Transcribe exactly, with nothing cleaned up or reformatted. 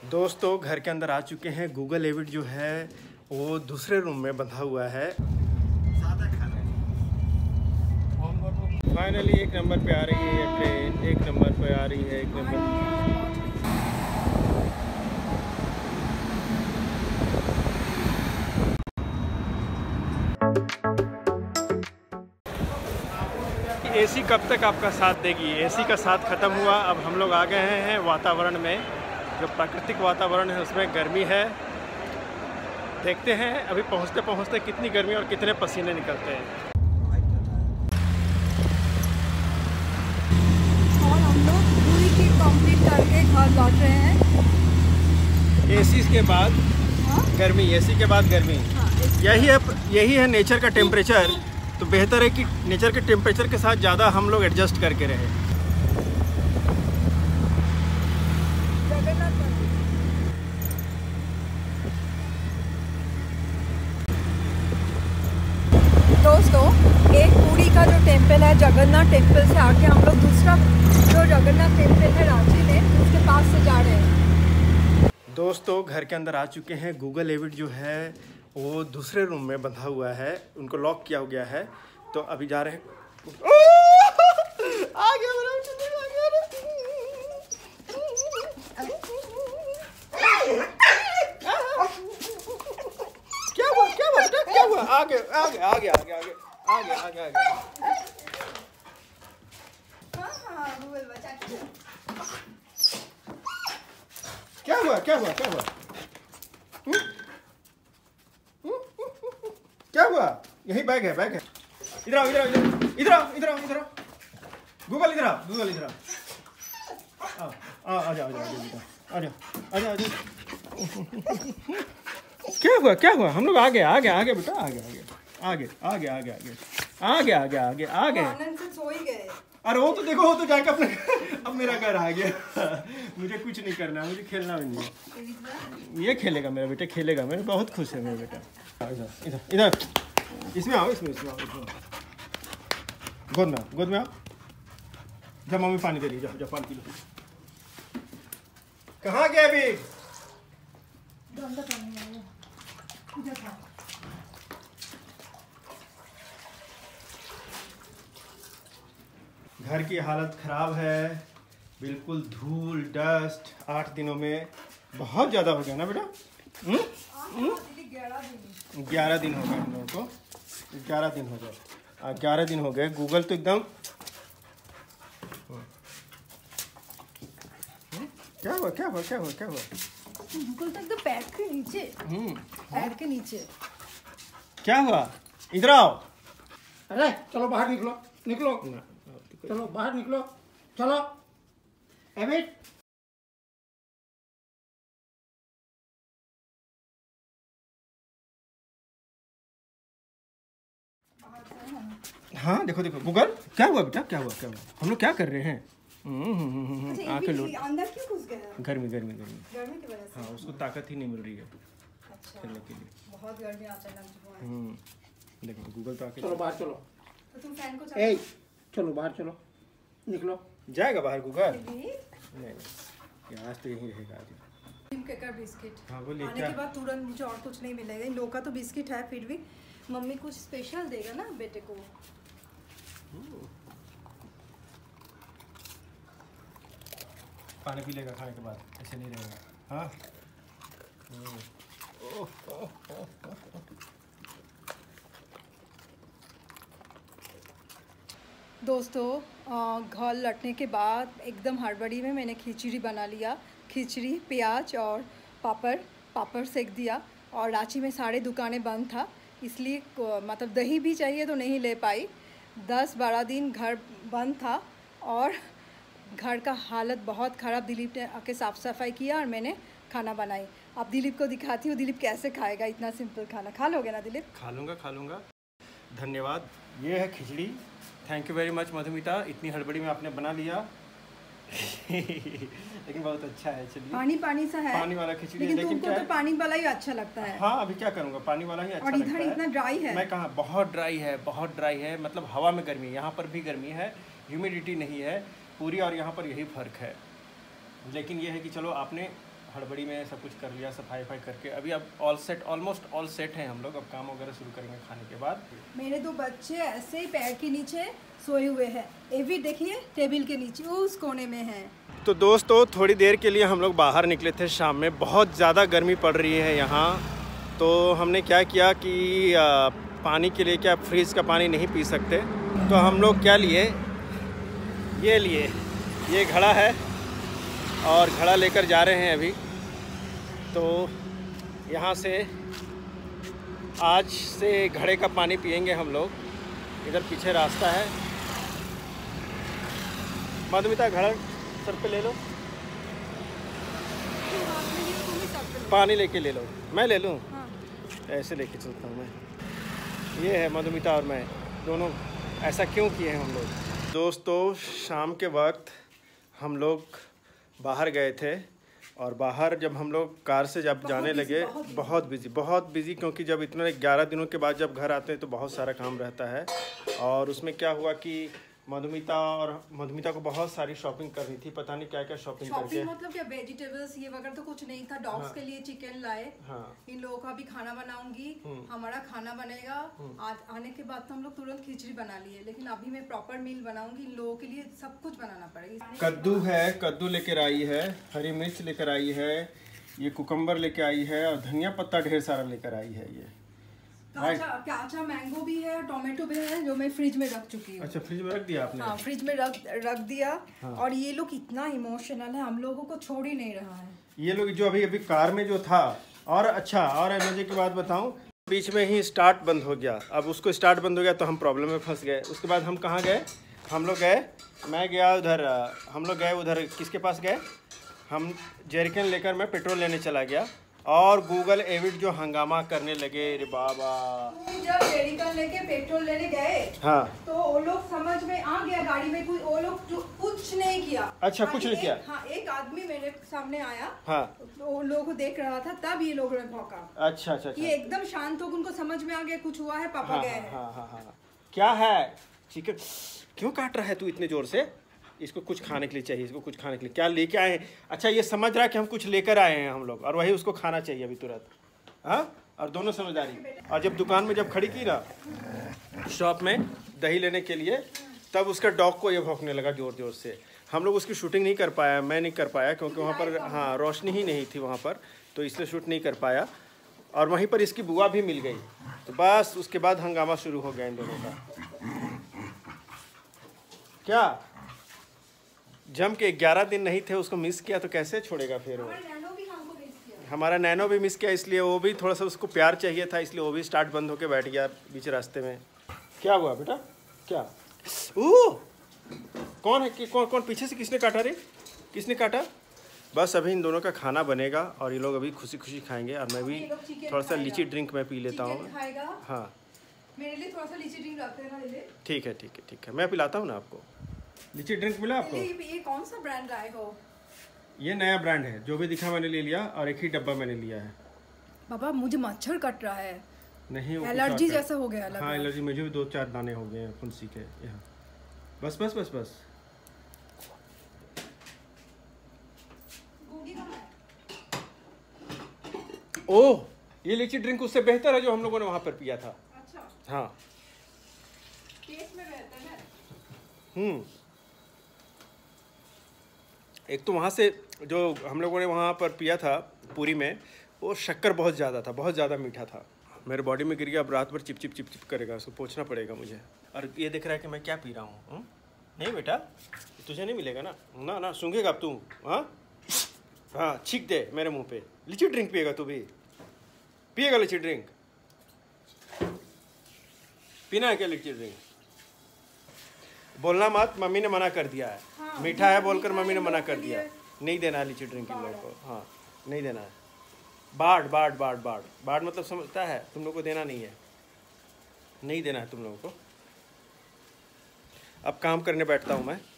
दोस्तों घर के अंदर आ चुके हैं। गूगल एविड जो है वो दूसरे रूम में बंधा हुआ है। सादा खाना फाइनली एक नंबर पे आ रही है ट्रेन, एक नंबर पे आ रही है, एक नंबर। एसी कब तक आपका साथ देगी? एसी का साथ ख़त्म हुआ। अब हम लोग आ गए हैं वातावरण में, जो प्राकृतिक वातावरण है उसमें गर्मी है। देखते हैं अभी पहुंचते पहुंचते कितनी गर्मी और कितने पसीने निकलते हैं। और हम लोग पूरी की कंप्लीट करके घर लौट रहे हैं। एसी के बाद हाँ? गर्मी, एसी के बाद गर्मी। हाँ, यही है यही है नेचर का टेम्परेचर। तो बेहतर है कि नेचर के टेम्परेचर के साथ ज़्यादा हम लोग एडजस्ट करके रहें। दोस्तों, एक पुरी का जो टेम्पल है जगन्नाथ टेम्पल से आके हम लोग दूसरा जो जगन्नाथ टेम्पल है रांची में, उसके पास से जा रहे हैं। दोस्तों घर के अंदर आ चुके हैं। गूगल एविड जो है वो दूसरे रूम में बंधा हुआ है, उनको लॉक किया गया है। तो अभी जा रहे हैं। आ गया मेरा, आ गया। क्या हुआ क्या हुआ बेटा, क्या हुआ? आगे आगे आगे आगे आगे आगे आगे आगे। क्या हुआ क्या हुआ क्या हुआ हुँ? हुँ? क्या हुआ? यही बैग है, बैग है। इधर आओ इधर आओ इधर आओ इधर आओ इधर आओ। गूगल इधर आओ, गूगल इधर आओ। आ आ जाओ आ जाओ आ जाओ आ जाओ आ जाओ। क्या हुआ क्या हुआ? हम लोग आ गए आ गए आ गए बेटा, आ गए आ गए आ गए आ गए आ गए आ गए आ गए आ गए आ गए आनंद से सो ही गए। अरे वो तो देखो, वो तो जाके अपने अब मेरा घर आ गया। मुझे कुछ नहीं करना, मुझे खेलना भी नहीं है। ये खेलेगा मेरा बेटा, खेलेगा। मैं बहुत खुश है मेरा बेटा। इधर इधर इधर, इसमें आओ, इसमें इसमें आओ, इसमें गोद में आओ, गोद में आओ। जब मम्मी पानी दे रही, जाओ जाओ पानी पी लो। कहाँ गया अभी? घर की हालत ख़राब है, बिल्कुल धूल डस्ट। आठ दिनों में बहुत ज़्यादा हो गया ना बेटा? ग्यारह दिन हो गए हम लोगों को, ग्यारह दिन हो गए, ग्यारह दिन हो गए। गूगल तो एकदम क्या हुआ क्या हुआ क्या हुआ क्या हुआ? गूगल तो एकदम पैर के नीचे, पैर के नीचे। क्या हुआ? इधर आओ। अरे चलो बाहर निकलो, निकलो, चलो बाहर निकलो, चलो। एविड हाँ देखो देखो गूगल, क्या हुआ बेटा, क्या हुआ क्या हुआ? हम लोग क्या कर रहे हैं? आके लोट, अंदर क्यों घुस गया? गर्मी गर्मी गर्मी गर्मी की वजह से। हाँ, उसको ताकत ही नहीं मिल रही है अच्छा, खेलने के लिए। बहुत गर्मी अचानक जो है। हम्म देखो गूगल तो आके चलो बाहर चलो। तो तुम फैन को ए चलो बाहर चलो, निकलो। जाएगा बाहर गूगल? चलाओ। नहीं नहीं, आज तो यहीं रहेगा आज। केकर बिस्किट। हाँ बोलिए। आने क्या? के बाद तुरंत मुझे और कुछ नहीं मिलेगा। इन लोगों का तो बिस्किट है, फिर भी मम्मी कुछ स्पेशल देगा ना बेटे को। पानी पी लेगा खाने के बाद, ऐसे नहीं रहेगा। हाँ दोस्तों घर लौटने के बाद एकदम हड़बड़ी में मैंने खिचड़ी बना लिया। खिचड़ी, प्याज और पापड़ पापड़ सेक दिया। और रांची में सारे दुकानें बंद था, इसलिए मतलब दही भी चाहिए तो नहीं ले पाई। दस बारह दिन घर बंद था और घर का हालत बहुत ख़राब। दिलीप ने आके साफ़ सफाई किया और मैंने खाना बनाई। अब दिलीप को दिखाती हूँ दिलीप कैसे खाएगा इतना सिंपल खाना। खा लोगे ना दिलीप? खा लूँगा खा लूँगा। धन्यवाद। ये है khichdi. Thank you very much Madhumita, इतनी हड़बड़ी में आपने बना लिया। लेकिन बहुत अच्छा है। चलिए, पानी पानी सा है, पानी वाला खिचड़ी। लेकिन, लेकिन तुमको तो पानी वाला ही अच्छा लगता है। हाँ अभी क्या करूँगा, पानी वाला ही अच्छा और लगता इधर है। इतना ड्राई है। मैं कहाँ, बहुत ड्राई है, बहुत ड्राई है। मतलब हवा में गर्मी है, यहाँ पर भी गर्मी है, ह्यूमिडिटी नहीं है पूरी। और यहाँ पर यही फ़र्क है। लेकिन ये है कि चलो आपने हड़बड़ी में सब कुछ कर लिया, सफाई वफाई करके अभी अब all set, almost all set हैं हम लोग। अब काम वगैरह शुरू करेंगे खाने के बाद। मेरे दो बच्चे ऐसे ही पैर के नीचे सोए हुए हैं, ये भी देखिए टेबल के नीचे उस कोने में है। तो दोस्तों थोड़ी देर के लिए हम लोग बाहर निकले थे शाम में, बहुत ज़्यादा गर्मी पड़ रही है यहाँ। तो हमने क्या किया कि आ, पानी के लिए, क्या फ्रिज का पानी नहीं पी सकते, तो हम लोग क्या लिए, ये लिए, ये घड़ा है और घड़ा लेकर जा रहे हैं अभी। तो यहाँ से आज से घड़े का पानी पियेंगे हम लोग। इधर पीछे रास्ता है। मधुमिता घड़ा सर पे ले लो, पानी लेके ले लो। मैं ले लूँ? हाँ। ऐसे लेके चलता हूँ मैं। ये है मधुमिता और मैं दोनों। ऐसा क्यों किए हैं हम लोग? दोस्तों शाम के वक्त हम लोग बाहर गए थे और बाहर जब हम लोग कार से जब जाने लगे, बहुत बिजी बहुत बिजी क्योंकि जब इतने ग्यारह दिनों के बाद जब घर आते हैं तो बहुत सारा काम रहता है। और उसमें क्या हुआ कि मधुमिता और मधुमिता को बहुत सारी शॉपिंग करनी थी, पता नहीं क्या क्या शॉपिंग करके। मतलब क्या वेजिटेबल्स ये वगैरह तो कुछ नहीं था। डॉग्स हाँ। के लिए चिकन लाए। हाँ। इन लोगों का भी खाना बनाऊंगी, हमारा खाना बनेगा। आज आने के बाद तो हम लोग तुरंत खिचड़ी बना लिए, लेकिन अभी मैं प्रॉपर मील बनाऊंगी। इन लोगों के लिए सब कुछ बनाना पड़ेगा। कद्दू है, कद्दू लेकर आई है, हरी मिर्च लेकर आई है, ये कुकम्बर लेकर आई है और धनिया पत्ता ढेर सारा लेकर आई है। ये काचा मैंगो भी है, टोमेटो भी है, जो मैं फ्रिज में रख चुकी हूँ। अच्छा, फ्रिज में रख दिया आपने? हाँ, फ्रिज में रख रख दिया। हाँ। और ये लोग इतना इमोशनल है, हम लोगों को छोड़ ही नहीं रहा है। ये लोग जो अभी अभी कार में जो था। और अच्छा, और एनर्जी की बात बताऊं, बीच में ही स्टार्ट बंद हो गया। अब उसको स्टार्ट बंद हो गया तो हम प्रॉब्लम में फंस गए। उसके बाद हम कहाँ गए? हम लोग गए, मैं गया उधर, हम लोग गए उधर, किसके पास गए? हम जेरिकन लेकर मैं पेट्रोल लेने चला गया और गूगल एविड जो हंगामा करने लगे। रे बाबा, जब जेरिकन लेके पेट्रोल लेने गए, हाँ, तो वो लोग समझ में आ गया गाड़ी में कुछ, वो लोग कुछ नहीं किया। अच्छा, कुछ नहीं किया। हाँ, एक आदमी मेरे सामने आया। हाँ, तो वो लोग को देख रहा था, तब ये लोग ने भौंका। अच्छा अच्छा, ये एकदम शांत हो, उनको समझ में आ गया कुछ हुआ है, पापा गए हैं। हाँ हाँ हाँ, क्या है? चिकन क्यों काट रहा है तू इतने जोर से? इसको कुछ खाने के लिए चाहिए, इसको कुछ खाने के लिए। क्या लेके आए हैं? अच्छा, ये समझ रहा है कि हम कुछ लेकर आए हैं हम लोग, और वही उसको खाना चाहिए अभी तुरंत। हाँ, और दोनों समझदारी। और जब दुकान में जब खड़ी की ना शॉप में दही लेने के लिए, तब उसका डॉग को ये भौंकने लगा जोर जोर से। हम लोग उसकी शूटिंग नहीं कर पाया, मैं नहीं कर पाया क्योंकि वहाँ पर हाँ रोशनी ही नहीं थी वहाँ पर, तो इसलिए शूट नहीं कर पाया। और वहीं पर इसकी बुआ भी मिल गई, तो बस उसके बाद हंगामा शुरू हो गया इन दोनों का। क्या जम के ग्यारह दिन नहीं थे, उसको मिस किया तो कैसे छोड़ेगा फिर वो? हमारा नैनो भी मिस किया, इसलिए वो भी थोड़ा सा उसको प्यार चाहिए था, इसलिए वो भी स्टार्ट बंद होके बैठ गया बीच रास्ते में। क्या हुआ बेटा? क्या? ओह, कौन है कि कौन कौन पीछे से किसने काटा रे? किसने काटा? बस अभी इन दोनों का खाना बनेगा और ये लोग अभी खुशी खुशी खाएंगे। और मैं भी थोड़ा सा लीची ड्रिंक मैं पी लेता हूँ। हाँ, मेरे लिए थोड़ा सा लीची ड्रिंक रखते हैं ना। ठीक है ठीक है ठीक है, मैं पिलाता हूँ ना आपको। लीची ड्रिंक मिला आपको? ये कौन सा ब्रांड लाए हो? ये नया ब्रांड है, जो भी दिखा मैंने ले लिया और एक ही डब्बा मैंने लिया है। बाबा, मुझे मच्छर कट रहा है। नहीं, एलर्जी जैसा हो गया। हाँ, एलर्जी मुझे भी दो चार दाने हो गए हैं फुंसी के यहाँ। बस बस बस बस। ओह, ये लीची ड्रिंक उससे बेहतर है जो हम लोगों ने वहाँ पर पिया था। अच्छा। हाँ, टेस्ट में बेहतर है। हम्म एक तो वहाँ से जो हम लोगों ने वहाँ पर पिया था पूरी में, वो शक्कर बहुत ज़्यादा था, बहुत ज़्यादा मीठा था। मेरे बॉडी में गिर गया, अब रात भर चिप चिप चिप चिप करेगा, उसको पोंछना पड़ेगा मुझे। और ये देख रहा है कि मैं क्या पी रहा हूँ। नहीं बेटा, तुझे नहीं मिलेगा ना ना ना, सूंघेगा अब तू। हाँ हाँ, छींक दे मेरे मुँह पे। लीची ड्रिंक पिएगा तू भी? पिएगा लीची ड्रिंक? पीना है क्या लीची ड्रिंक? बोलना मत, मम्मी ने मना कर दिया है। हाँ, मीठा है बोलकर मम्मी ने मना कर दिया, नहीं देना है लीची ड्रिंक इन लोगों को। हाँ, नहीं देना है। बाढ़ बाढ़ बाढ़ बाढ़ बाढ़ मतलब समझता है? तुम लोगों को देना नहीं है, नहीं देना है तुम लोगों को। अब काम करने बैठता हूँ मैं।